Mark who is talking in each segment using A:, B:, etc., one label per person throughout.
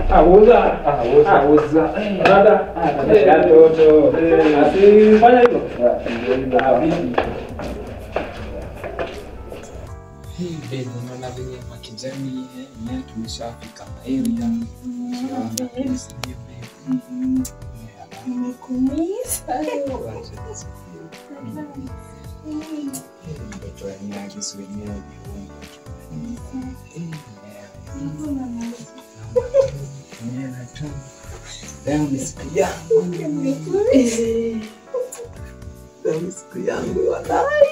A: Auza. Dada. Dada toto. Asifanya hivyo.
B: Hii babe, unaona venye makijani yenyewe tumeshafika area.
C: Nimekumisa.
B: Mtoto wenyewe akisu wenyewe leo ni siku yangu. Leo ni siku yangu wallahi.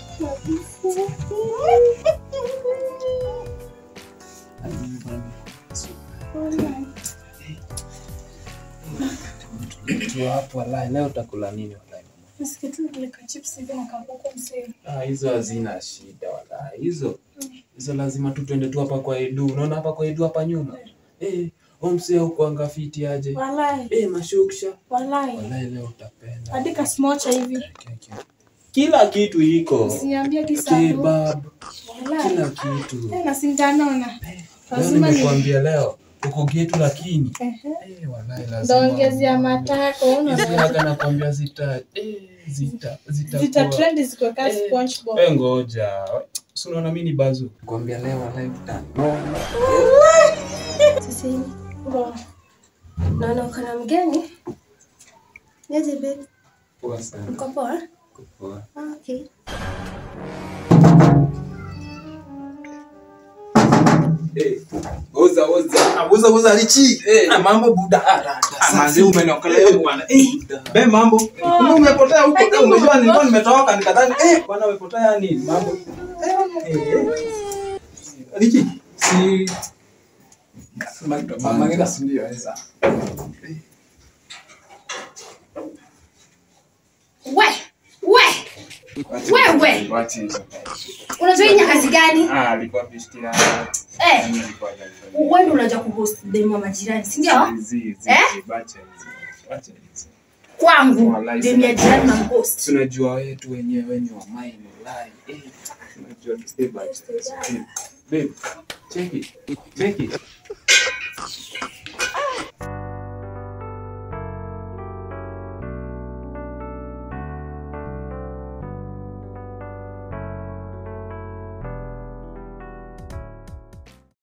B: Tu hapo wallahi, leo utakula nini wallahi?
C: Msikitu vile ka chips hivi na kabuko msee.
B: Hizo hazina shida wallahi. Hizo lazima tu twende tu hapa kwa Edu. Unaona hapa kwa Edu hapa nyuma? Omse huko anga fiti aje.
C: Wallahi.
B: Mashuksha.
C: Wallahi.
B: Wallahi leo utapenda.
C: Hadi kasmocha hivi.
B: Kila kitu iko.
C: Usiniambie kisado.
B: Kebab.
C: Wallahi.
B: Kila kitu.
C: Na sindanaona.
B: Lazima nikwambie leo uko getu lakini. Wallahi lazima.
C: Ndaongezea matako
B: unaona. Nakwambia zita
C: trend ziko kama SpongeBob.
B: Ngoja. Si unaona mimi ni bazu. Nakwambia leo wallahi utaniona.
C: Sasa ngo. Naona ukana mgeni. Niaje babe?
B: Poa sana.
C: Uko poa?
B: Poa.
C: Okay.
D: Oza Richy. Mambo buda. Manzi umeniokolea bwana. Be mambo. Kumbe umepotea huko. Umejua nilikuwa nimetoka nikadhani bwana umepotea nini? Mambo. Richy. Si mama ngine ndio aweza.
C: Wewe.
D: Wacha hizo.
C: Unafanya kazi gani?
D: Alikuwa bishtia.
C: Wewe unaja kuhost demo majirani, si ndio?
D: Bacha hizo.
C: Kwangu demo ya jirani na host.
B: Tunajua wetu wenyewe ni wa mine live. Tunajua stay by step. Babe, check it.